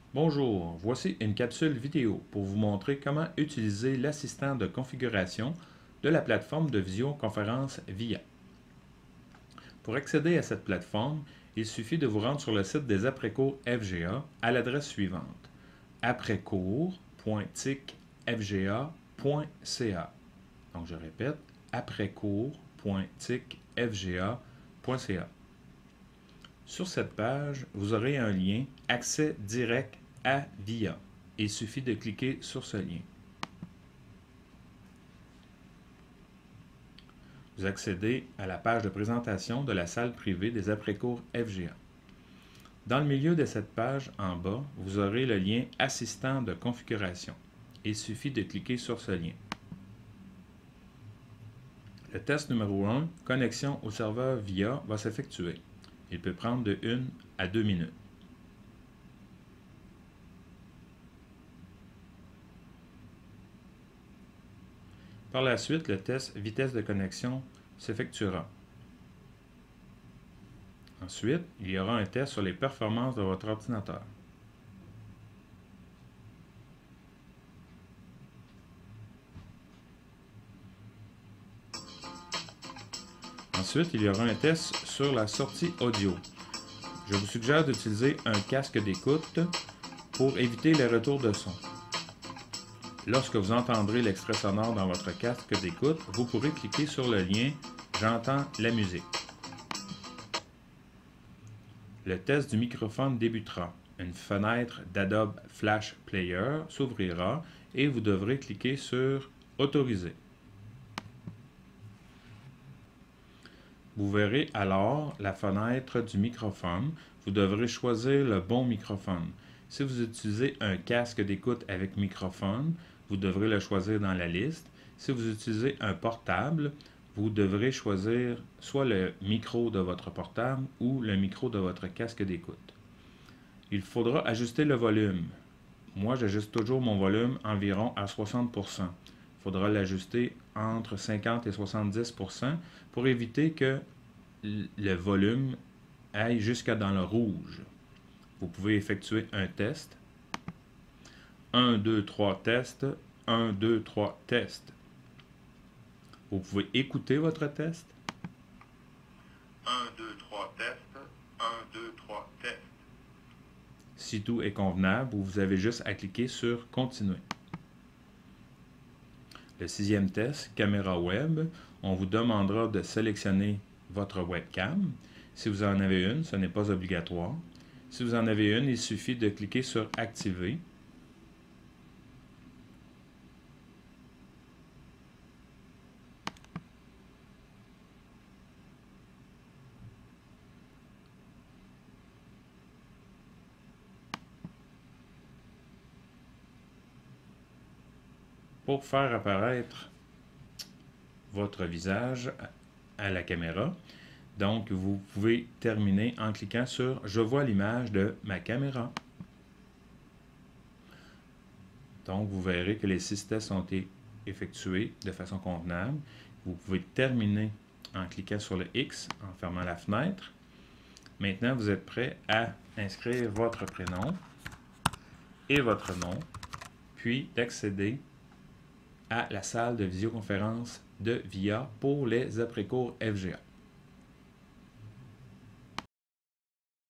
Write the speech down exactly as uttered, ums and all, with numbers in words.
Bonjour, voici une capsule vidéo pour vous montrer comment utiliser l'assistant de configuration de la plateforme de visioconférence V I A. Pour accéder à cette plateforme, il suffit de vous rendre sur le site des après-cours F G A à l'adresse suivante: après-cours point tic f g a point c a. Donc je répète, après-cours point tic f g a point c a. Sur cette page, vous aurez un lien Accès direct à V I A. Il suffit de cliquer sur ce lien. Vous accédez à la page de présentation de la salle privée des après-cours F G A. Dans le milieu de cette page, en bas, vous aurez le lien Assistant de configuration. Il suffit de cliquer sur ce lien. Le test numéro un, connexion au serveur V I A, va s'effectuer. Il peut prendre de une à deux minutes. Par la suite, le test vitesse de connexion s'effectuera. Ensuite, il y aura un test sur les performances de votre ordinateur. Ensuite, il y aura un test sur la sortie audio. Je vous suggère d'utiliser un casque d'écoute pour éviter les retours de son. Lorsque vous entendrez l'extrait sonore dans votre casque d'écoute, vous pourrez cliquer sur le lien « J'entends la musique ». Le test du microphone débutera. Une fenêtre d'Adobe Flash Player s'ouvrira et vous devrez cliquer sur « Autoriser ». Vous verrez alors la fenêtre du microphone. Vous devrez choisir le bon microphone. Si vous utilisez un casque d'écoute avec microphone, vous devrez le choisir dans la liste. Si vous utilisez un portable, vous devrez choisir soit le micro de votre portable ou le micro de votre casque d'écoute. Il faudra ajuster le volume. Moi, j'ajuste toujours mon volume environ à soixante pour cent. Il faudra l'ajuster entre cinquante et soixante-dix pour cent pour éviter que le volume aille jusqu'à dans le rouge. Vous pouvez effectuer un test. un, deux, trois, test. un, deux, trois, test. Vous pouvez écouter votre test. un, deux, trois, test. un, deux, trois, test. Si tout est convenable, vous avez juste à cliquer sur « Continuer ». Le sixième test, caméra web, on vous demandera de sélectionner votre webcam. Si vous en avez une, ce n'est pas obligatoire. Si vous en avez une, il suffit de cliquer sur « Activer ». Pour faire apparaître votre visage à la caméra. Donc, vous pouvez terminer en cliquant sur « Je vois l'image de ma caméra ». Donc, vous verrez que les six tests ont été effectués de façon convenable. Vous pouvez terminer en cliquant sur le X, en fermant la fenêtre. Maintenant, vous êtes prêt à inscrire votre prénom et votre nom, puis d'accéder à la salle de visioconférence de V I A pour les après-cours F G A.